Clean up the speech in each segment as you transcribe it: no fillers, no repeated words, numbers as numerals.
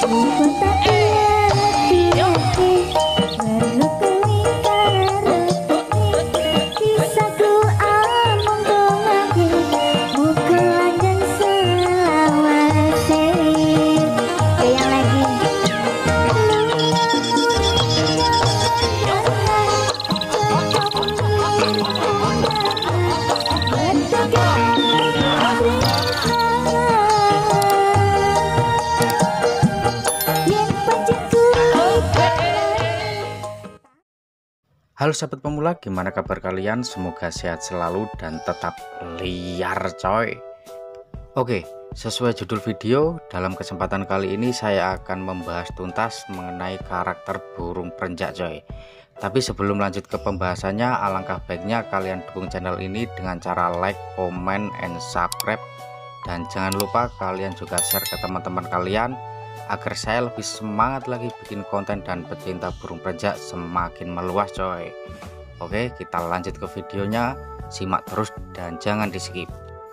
Halo sahabat pemula, gimana kabar kalian? Semoga sehat selalu dan tetap liar coy. Oke, sesuai judul video, dalam kesempatan kali ini saya akan membahas tuntas mengenai karakter burung perenjak coy. Tapi sebelum lanjut ke pembahasannya, alangkah baiknya kalian dukung channel ini dengan cara like, comment, and subscribe. Dan jangan lupa kalian juga share ke teman-teman kalian agar saya lebih semangat lagi bikin konten dan pecinta burung perenjak semakin meluas coy. Oke, kita lanjut ke videonya, simak terus dan jangan di skip.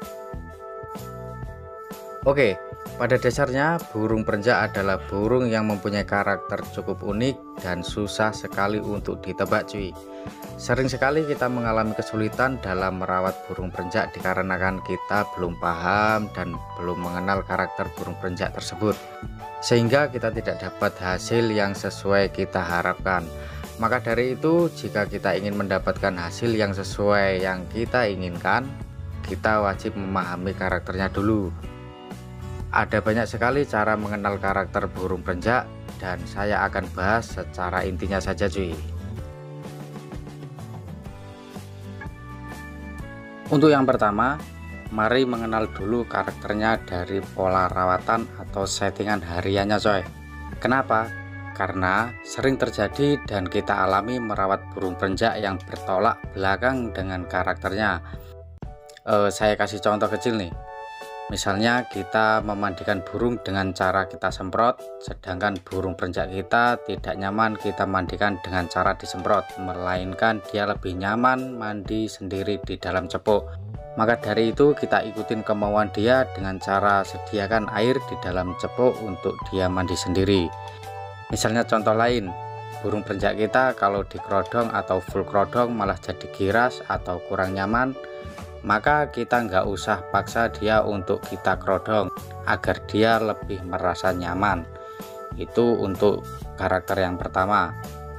Oke, pada dasarnya burung perenjak adalah burung yang mempunyai karakter cukup unik dan susah sekali untuk ditebak cuy. Sering sekali kita mengalami kesulitan dalam merawat burung perenjak dikarenakan kita belum paham dan belum mengenal karakter burung perenjak tersebut, sehingga kita tidak dapat hasil yang sesuai kita harapkan. Maka dari itu, jika kita ingin mendapatkan hasil yang sesuai yang kita inginkan, kita wajib memahami karakternya dulu. Ada banyak sekali cara mengenal karakter burung perenjak dan saya akan bahas secara intinya saja cuy. Untuk yang pertama, mari mengenal dulu karakternya dari pola rawatan atau settingan hariannya coy. Kenapa? Karena sering terjadi dan kita alami merawat burung perenjak yang bertolak belakang dengan karakternya. Saya kasih contoh kecil nih. Misalnya kita memandikan burung dengan cara kita semprot, sedangkan burung perenjak kita tidak nyaman kita mandikan dengan cara disemprot, melainkan dia lebih nyaman mandi sendiri di dalam cepuk. Maka dari itu kita ikutin kemauan dia dengan cara sediakan air di dalam cepuk untuk dia mandi sendiri. Misalnya contoh lain, burung perenjak kita kalau dikerodong atau full kerodong malah jadi giras atau kurang nyaman, maka kita nggak usah paksa dia untuk kita kerodong agar dia lebih merasa nyaman. Itu untuk karakter yang pertama.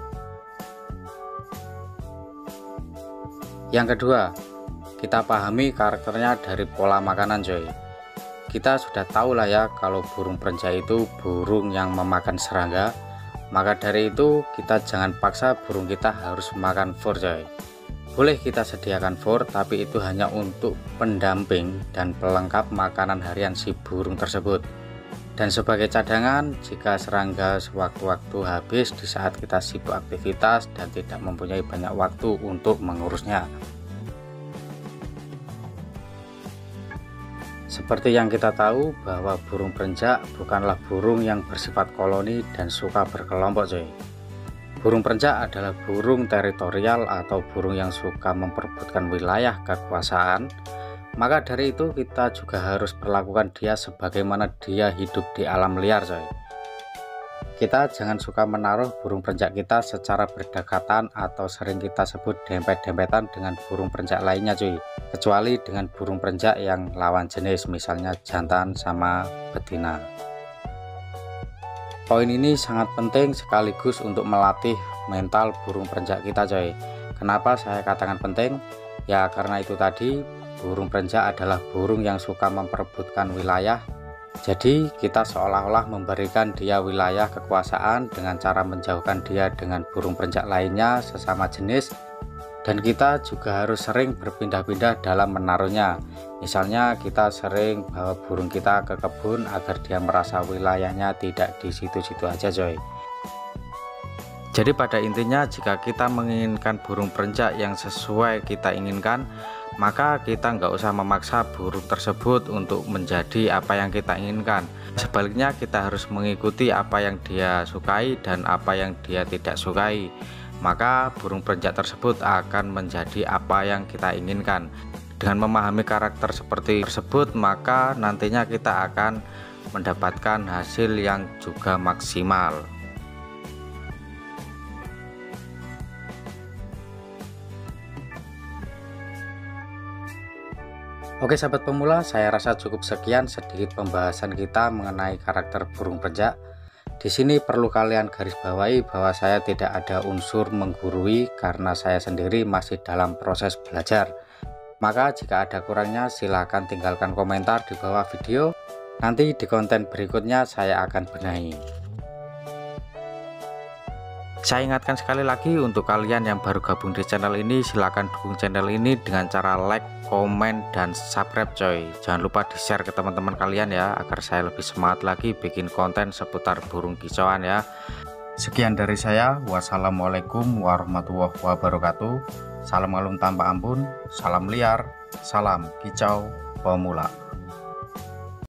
Yang kedua, kita pahami karakternya dari pola makanan coy. Kita sudah tahu lah ya kalau burung perenjak itu burung yang memakan serangga. Maka dari itu kita jangan paksa burung kita harus makan fur coy. Boleh kita sediakan fur, tapi itu hanya untuk pendamping dan pelengkap makanan harian si burung tersebut. Dan sebagai cadangan jika serangga sewaktu-waktu habis di saat kita sibuk aktivitas dan tidak mempunyai banyak waktu untuk mengurusnya. Seperti yang kita tahu bahwa burung perenjak bukanlah burung yang bersifat koloni dan suka berkelompok coy. Burung perenjak adalah burung teritorial atau burung yang suka memperebutkan wilayah kekuasaan. Maka dari itu kita juga harus perlakukan dia sebagaimana dia hidup di alam liar coy. Kita jangan suka menaruh burung perenjak kita secara berdekatan atau sering kita sebut dempet-dempetan dengan burung perenjak lainnya cuy. Kecuali dengan burung perenjak yang lawan jenis, misalnya jantan sama betina. Poin ini sangat penting sekaligus untuk melatih mental burung perenjak kita coy. Kenapa saya katakan penting? Ya karena itu tadi, burung perenjak adalah burung yang suka memperebutkan wilayah. Jadi kita seolah-olah memberikan dia wilayah kekuasaan dengan cara menjauhkan dia dengan burung perenjak lainnya sesama jenis. Dan kita juga harus sering berpindah-pindah dalam menaruhnya. Misalnya kita sering bawa burung kita ke kebun agar dia merasa wilayahnya tidak di situ-situ aja coy. Jadi pada intinya jika kita menginginkan burung perenjak yang sesuai kita inginkan, maka kita nggak usah memaksa burung tersebut untuk menjadi apa yang kita inginkan. Sebaliknya kita harus mengikuti apa yang dia sukai dan apa yang dia tidak sukai. Maka burung perenjak tersebut akan menjadi apa yang kita inginkan. Dengan memahami karakter seperti tersebut, maka nantinya kita akan mendapatkan hasil yang juga maksimal. Oke sahabat pemula, saya rasa cukup sekian sedikit pembahasan kita mengenai karakter burung pejak. Di sini perlu kalian garis bawahi bahwa saya tidak ada unsur menggurui karena saya sendiri masih dalam proses belajar. Maka jika ada kurangnya silahkan tinggalkan komentar di bawah video. Nanti di konten berikutnya saya akan benahi. Saya ingatkan sekali lagi untuk kalian yang baru gabung di channel ini, silahkan dukung channel ini dengan cara like, komen, dan subscribe coy. Jangan lupa di share ke teman-teman kalian ya, agar saya lebih semangat lagi bikin konten seputar burung kicauan ya. Sekian dari saya, wassalamualaikum warahmatullahi wabarakatuh. Salam ngalum tanpa ampun, salam liar, salam kicau pemula.